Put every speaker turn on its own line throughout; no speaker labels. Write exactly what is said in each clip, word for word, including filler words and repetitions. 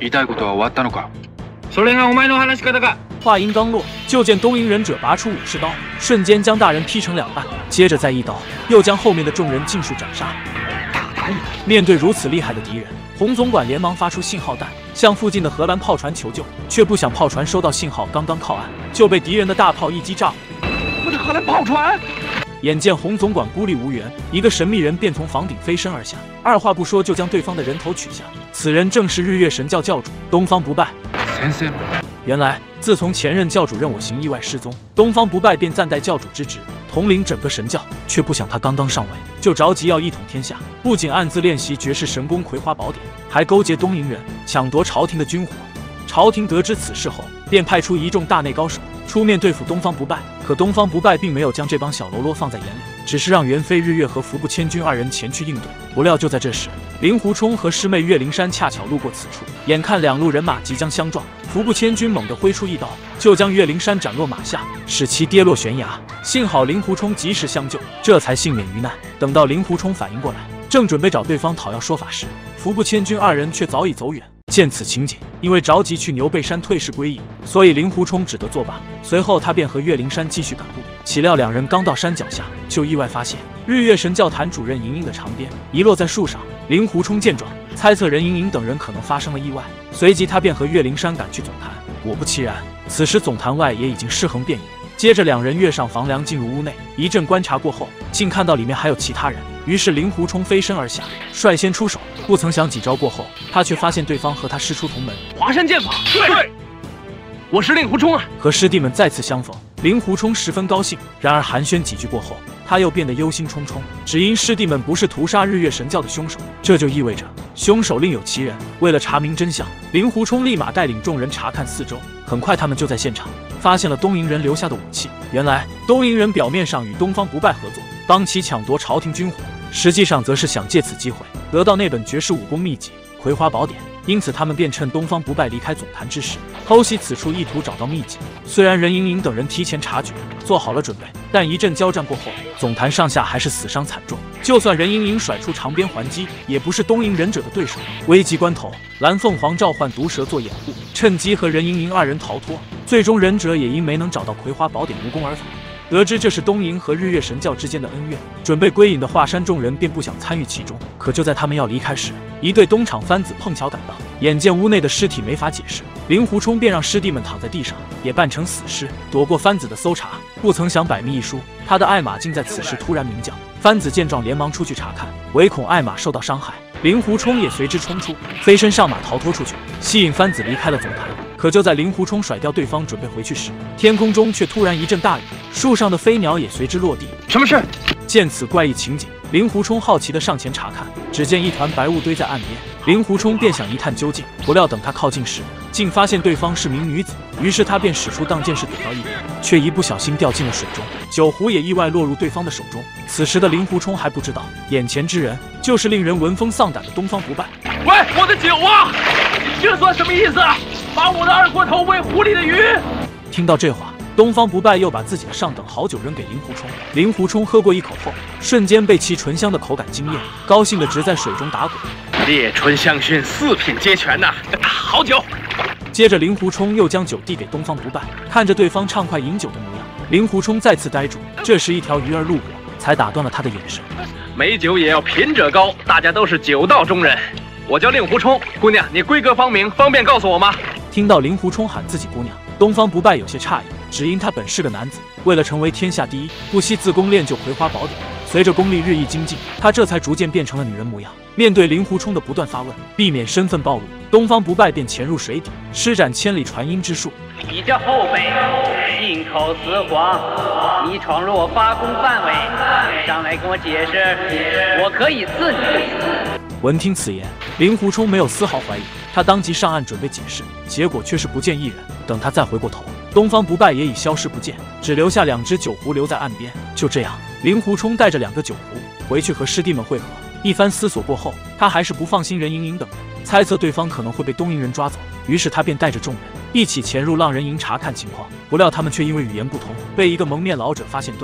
言いたいことは終わったのか？
それがお前の話し方か。
话音刚落，就见东瀛忍者拔出武士刀，瞬间将大人劈成两半，接着再一刀，又将后面的众人尽数斩杀。面对如此厉害的敌人，洪总管连忙发出信号弹，向附近的荷兰炮船求救，却不想炮船收到信号，刚刚靠岸，就被敌人的大炮一击炸毁。
我的荷兰炮船！
眼见洪总管孤立无援，一个神秘人便从房顶飞身而下，二话不说就将对方的人头取下。此人正是日月神教教主东方不败。原来，自从前任教主任我行意外失踪，东方不败便暂代教主之职，统领整个神教。却不想他刚刚上位，就着急要一统天下，不仅暗自练习绝世神功葵花宝典，还勾结东瀛人抢夺朝廷的军火。朝廷得知此事后，便派出一众大内高手出面对付东方不败。可东方不败并没有将这帮小喽啰放在眼里，只是让元妃日月和服部千钧二人前去应对。不料就在这时，令狐冲和师妹岳灵珊恰巧路过此处，眼看两路人马即将相撞，服部千钧猛地挥出一刀，就将岳灵珊斩落马下，使其跌落悬崖。幸好令狐冲及时相救，这才幸免于难。等到令狐冲反应过来，正准备找对方讨要说法时，服部千钧二人却早已走远。见此情景，因为着急去牛背山退市归隐，所以令狐冲只得作罢。随后他便和岳灵珊继续赶路，岂料两人刚到山脚下，就意外发现日月神教坛主任莹莹的长鞭遗落在树上。令狐冲见状，猜测任盈盈等人可能发生了意外，随即他便和岳灵珊赶去总坛。果不其然，此时总坛外也已经尸横遍野。接着两人跃上房梁，进入屋内，一阵观察过后，竟看到里面还有其他人。于是令狐冲飞身而下，率先出手。不曾想几招过后，他却发现对方和他师出同门，
华山剑法。对，我是令狐冲啊！
和师弟们再次相逢，令狐冲十分高兴。然而寒暄几句过后，他又变得忧心忡忡，只因师弟们不是屠杀日月神教的凶手，这就意味着凶手另有其人。为了查明真相，令狐冲立马带领众人查看四周。很快，他们就在现场发现了东瀛人留下的武器。原来，东瀛人表面上与东方不败合作，帮其抢夺朝廷军火，实际上则是想借此机会得到那本绝世武功秘籍《葵花宝典》。因此，他们便趁东方不败离开总坛之时，偷袭此处，意图找到秘籍。虽然任盈盈等人提前察觉，做好了准备，但一阵交战过后，总坛上下还是死伤惨重。就算任盈盈甩出长鞭还击，也不是东瀛忍者的对手。危急关头，蓝凤凰召唤毒蛇做掩护，趁机和任盈盈二人逃脱。最终，忍者也因没能找到葵花宝典无功而返。得知这是东瀛和日月神教之间的恩怨，准备归隐的华山众人便不想参与其中。可就在他们要离开时，一对东厂番子碰巧赶到，眼见屋内的尸体没法解释，令狐冲便让师弟们躺在地上，也扮成死尸，躲过番子的搜查。不曾想百密一疏，他的艾玛竟在此时突然鸣叫。番子见状连忙出去查看，唯恐艾玛受到伤害，令狐冲也随之冲出，飞身上马逃脱出去，吸引番子离开了总坛。可就在令狐冲甩掉对方准备回去时，天空中却突然一阵大雨，树上的飞鸟也随之落地。
什么事？
见此怪异情景，令狐冲好奇地上前查看，只见一团白雾堆在岸边。令狐冲便想一探究竟，不料等他靠近时，竟发现对方是名女子。于是他便使出当剑士躲到一边，却一不小心掉进了水中，酒壶也意外落入对方的手中。此时的令狐冲还不知道，眼前之人就是令人闻风丧胆的东方不败。
喂，我的酒啊！这算什么意思啊？把我的二锅头喂湖里的鱼！
听到这话，东方不败又把自己的上等好酒扔给令狐冲。令狐冲喝过一口后，瞬间被其醇香的口感惊艳，高兴的直在水中打滚。
烈醇香薰四品皆全呐、啊，好酒！
接着，令狐冲又将酒递给东方不败，看着对方畅快饮酒的模样，令狐冲再次呆住。这时，一条鱼儿路过，才打断了他的眼神。
美酒也要品者高，大家都是酒道中人。我叫令狐冲，姑娘，你规格方明，方便告诉我吗？
听到令狐冲喊自己姑娘，东方不败有些诧异，只因他本是个男子，为了成为天下第一，不惜自宫练就葵花宝典。随着功力日益精进，他这才逐渐变成了女人模样。面对令狐冲的不断发问，避免身份暴露，东方不败便潜入水底，施展千里传音之术。
你这后辈信口雌黄，你闯入我发功范围，上来跟我解释，我可以赐你。
闻听此言，令狐冲没有丝毫怀疑，他当即上岸准备解释，结果却是不见一人。等他再回过头，东方不败也已消失不见，只留下两只酒壶留在岸边。就这样，令狐冲带着两个酒壶回去和师弟们会合。一番思索过后，他还是不放心任盈盈等人，猜测对方可能会被东瀛人抓走，于是他便带着众人一起潜入浪人营查看情况。不料他们却因为语言不通，被一个蒙面老者发现端倪。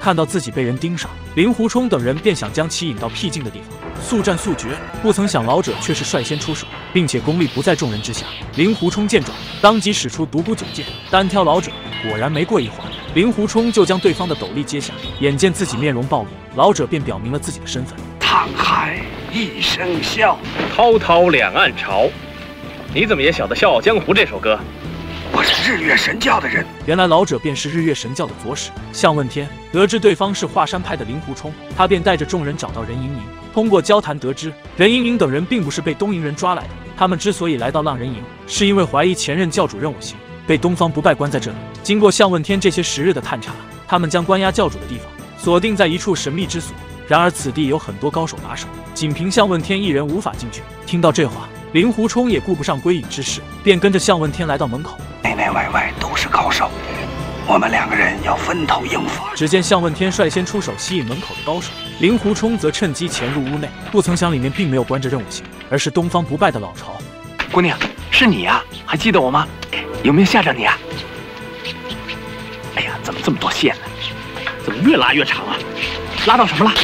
看到自己被人盯上，令狐冲等人便想将其引到僻静的地方，速战速决。不曾想老者却是率先出手，并且功力不在众人之下。令狐冲见状，当即使出独孤九剑，单挑老者。果然没过一会儿，令狐冲就将对方的斗笠揭下。眼见自己面容暴露，老者便表明了自己的身份：
沧海一声笑，
滔滔两岸潮。你怎么也晓得《笑傲江湖》这首歌？
我是日月神教的人。
原来老者便是日月神教的左使向问天。得知对方是华山派的令狐冲，他便带着众人找到任盈盈。通过交谈得知，任盈盈等人并不是被东瀛人抓来的，他们之所以来到浪人营，是因为怀疑前任教主任我行被东方不败关在这里。经过向问天这些时日的探查，他们将关押教主的地方锁定在一处神秘之所。然而此地有很多高手把守，仅凭向问天一人无法进去。听到这话，令狐冲也顾不上归隐之事，便跟着向问天来到门口。
内内外外都是高手，我们两个人要分头应付。
只见向问天率先出手吸引门口的高手，令狐冲则趁机潜入屋内。不曾想里面并没有关着任我行，而是东方不败的老巢。
姑娘，是你呀、啊？还记得我吗？有没有吓着你啊？哎呀，怎么这么多线呢？怎么越拉越长啊？拉到什么了？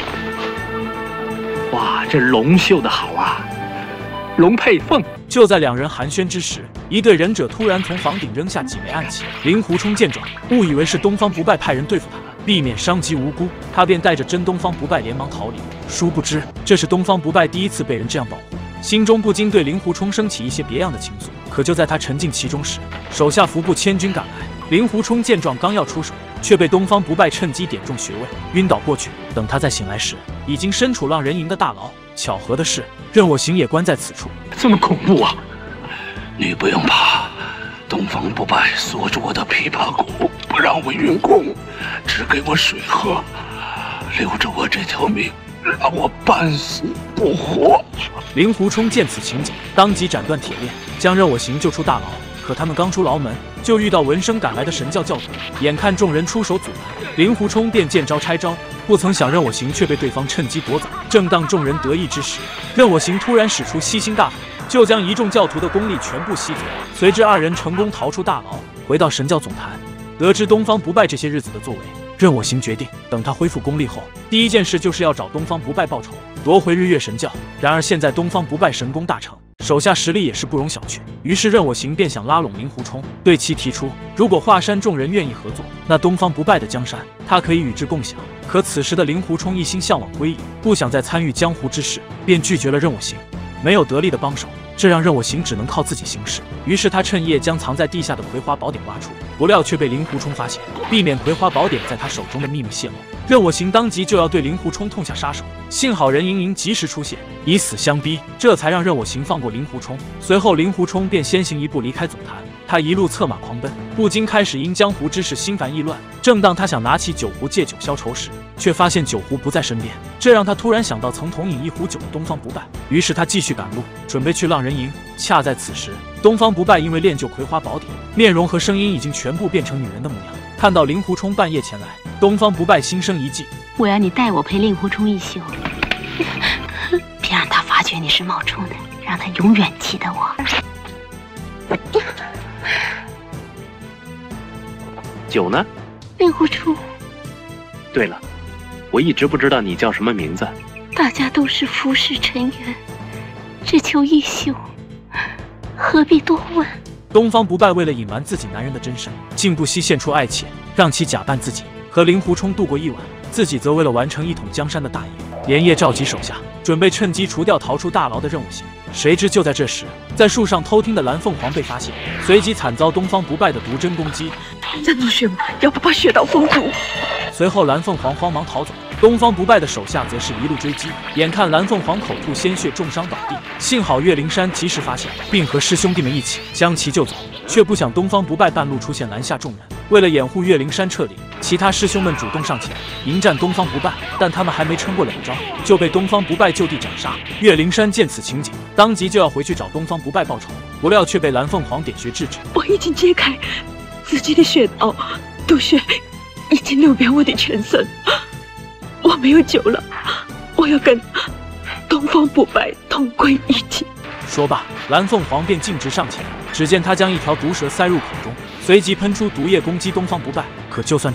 哇，这龙绣的好啊，龙配凤。
就在两人寒暄之时，一队忍者突然从房顶扔下几枚暗器。令狐冲见状，误以为是东方不败派人对付他，避免伤及无辜，他便带着真东方不败连忙逃离。殊不知，这是东方不败第一次被人这样保护，心中不禁对令狐冲升起一些别样的情愫。可就在他沉浸其中时，手下服部千军赶来。令狐冲见状，刚要出手，却被东方不败趁机点中穴位，晕倒过去。等他再醒来时，已经身处浪人营的大牢。巧合的是，任我行也关在此处。
这么恐怖啊！
你不用怕，东方不败锁住我的琵琶骨，不让我运功，只给我水喝，留着我这条命，让我半死不活。
令狐冲见此情景，当即斩断铁链，将任我行救出大牢。可他们刚出牢门，就遇到闻声赶来的神教教主。眼看众人出手阻拦，令狐冲便见招拆招。不曾想任我行却被对方趁机夺走。正当众人得意之时，任我行突然使出吸星大法，就将一众教徒的功力全部吸走。随之二人成功逃出大牢，回到神教总坛。得知东方不败这些日子的作为，任我行决定等他恢复功力后，第一件事就是要找东方不败报仇，夺回日月神教。然而现在东方不败神功大成，手下实力也是不容小觑。于是任我行便想拉拢令狐冲，对其提出，如果华山众人愿意合作，那东方不败的江山他可以与之共享。可此时的令狐冲一心向往归隐，不想再参与江湖之事，便拒绝了任我行。没有得力的帮手，这让任我行只能靠自己行事。于是他趁夜将藏在地下的葵花宝典挖出，不料却被令狐冲发现，避免葵花宝典在他手中的秘密泄露。任我行当即就要对令狐冲痛下杀手，幸好任盈盈及时出现，以死相逼，这才让任我行放过令狐冲。随后令狐冲便先行一步离开总坛，他一路策马狂奔，不禁开始因江湖之事心烦意乱。正当他想拿起酒壶借酒消愁时，却发现酒壶不在身边，这让他突然想到曾同饮一壶酒的东方不败。于是他继续赶路，准备去浪人营。恰在此时，东方不败因为练就葵花宝典，面容和声音已经全部变成女人的模样。看到令狐冲半夜前来，东方不败心生一计，
我要你带我陪令狐冲一宿，别让他发觉你是冒充的，让他永远记得我。
酒呢？
令狐冲。
对了，我一直不知道你叫什么名字。
大家都是浮世尘缘，只求一宿，何必多问？
东方不败为了隐瞒自己男人的真身，竟不惜献出爱妾，让其假扮自己和令狐冲度过一晚，自己则为了完成一统江山的大业，连夜召集手下，准备趁机除掉逃出大牢的任我行。谁知就在这时，在树上偷听的蓝凤凰被发现，随即惨遭东方不败的毒针攻击。
再弄血脉，要不把血道封住。
随后蓝凤凰慌忙逃走，东方不败的手下则是一路追击。眼看蓝凤凰口吐鲜血，重伤倒地，幸好岳灵珊及时发现，并和师兄弟们一起将其救走。却不想东方不败半路出现，拦下众人。为了掩护岳灵珊撤离，其他师兄们主动上前迎战东方不败，但他们还没撑过两招，就被东方不败就地斩杀。岳灵珊见此情景，当即就要回去找东方不败报仇，不料却被蓝凤凰点穴制止。
我已经揭开自己的血道，毒血已经流遍我的全身，我没有救了，我要跟东方不败同归于尽。
说罢，蓝凤凰便径直上前，只见他将一条毒蛇塞入口中，随即喷出毒液攻击东方不败。可就算这样，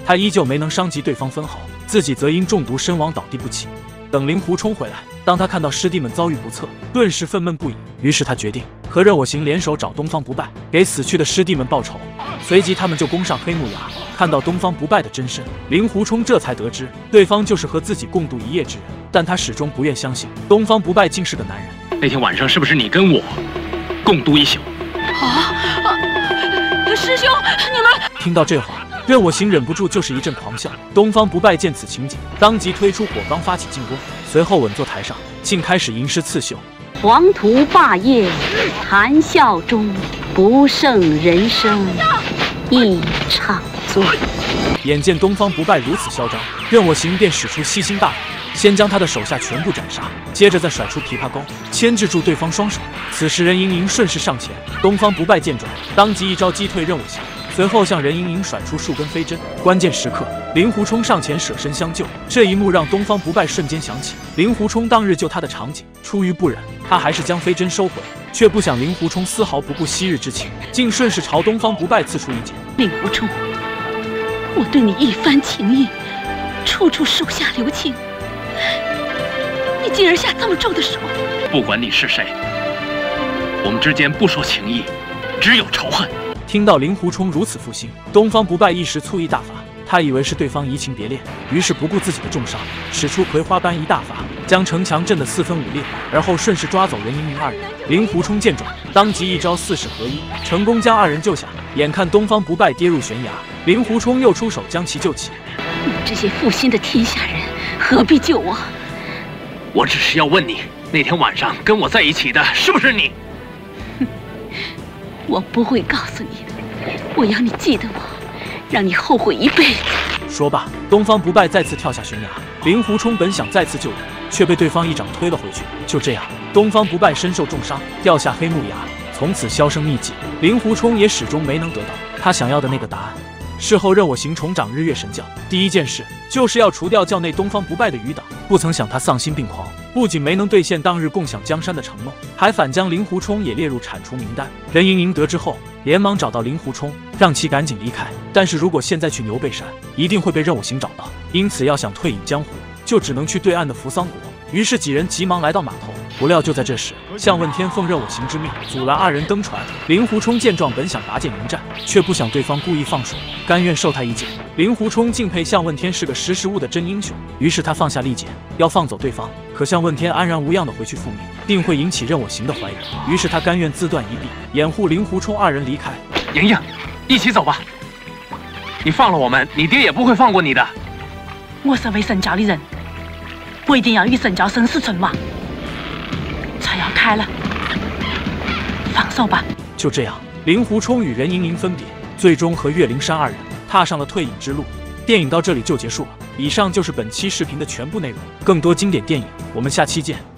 他依旧没能伤及对方分毫，自己则因中毒身亡倒地不起。等令狐冲回来，当他看到师弟们遭遇不测，顿时愤懑不已。于是他决定和任我行联手找东方不败，给死去的师弟们报仇。随即他们就攻上黑木崖。看到东方不败的真身，令狐冲这才得知对方就是和自己共度一夜之人，但他始终不愿相信东方不败竟是个男人。
那天晚上是不是你跟我共度一宿？
啊啊！师兄，你们……
听到这话，任我行忍不住就是一阵狂笑。东方不败见此情景，当即推出火罡发起进攻，随后稳坐台上，竟开始吟诗刺绣。
黄图霸业谈笑中，不胜人生一场醉。
眼见东方不败如此嚣张，任我行便使出吸星大法，先将他的手下全部斩杀，接着再甩出琵琶钩，牵制住对方双手。此时任盈盈顺势上前，东方不败见状，当即一招击退任我行，随后向任盈盈甩出数根飞针。关键时刻，令狐冲上前舍身相救，这一幕让东方不败瞬间想起令狐冲当日救他的场景。出于不忍，他还是将飞针收回，却不想令狐冲丝毫不顾昔日之情，竟顺势朝东方不败刺出一剑。
令狐冲，我对你一番情意，处处手下留情，你竟然下这么重的手！
不管你是谁，我们之间不说情义，只有仇恨。
听到令狐冲如此负心，东方不败一时醋意大发，他以为是对方移情别恋，于是不顾自己的重伤，使出葵花般一大法，将城墙震得四分五裂，而后顺势抓走任盈盈二人。令狐冲见状，当即一招四式合一，成功将二人救下。眼看东方不败跌入悬崖，令狐冲又出手将其救起。
你们这些负心的天下人，何必救我？
我只是要问你，那天晚上跟我在一起的是不是你？
哼，我不会告诉你的，我要你记得我，让你后悔一辈子。
说罢，东方不败再次跳下悬崖。令狐冲本想再次救人，却被对方一掌推了回去。就这样，东方不败身受重伤，掉下黑木崖，从此销声匿迹。令狐冲也始终没能得到他想要的那个答案。事后任我行重掌日月神教，第一件事就是要除掉教内东方不败的余党。不曾想他丧心病狂，不仅没能兑现当日共享江山的承诺，还反将令狐冲也列入铲除名单。任盈盈得知后，连忙找到令狐冲，让其赶紧离开。但是如果现在去牛背山，一定会被任我行找到，因此要想退隐江湖，就只能去对岸的扶桑国。于是几人急忙来到码头，不料就在这时，向问天奉任我行之命，阻拦二人登船。令狐冲见状，本想拔剑迎战，却不想对方故意放水，甘愿受他一剑。令狐冲敬佩向问天是个识时务的真英雄，于是他放下利剑，要放走对方。可向问天安然无恙的回去复命，定会引起任我行的怀疑，于是他甘愿自断一臂，掩护令狐冲二人离开。
莹莹，一起走吧。你放了我们，你爹也不会放过你的。
我是为神教的人，我一定要与神教生死存亡。船要开了，放手吧。
就这样，令狐冲与任盈盈分别，最终和岳灵珊二人踏上了退隐之路。电影到这里就结束了。以上就是本期视频的全部内容，更多经典电影，我们下期见。